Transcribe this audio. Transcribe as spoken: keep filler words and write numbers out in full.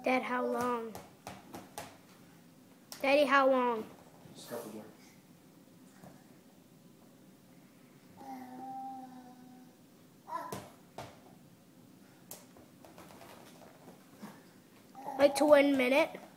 Dad, how long? Daddy, how long? Just a couple more. Like to one minute?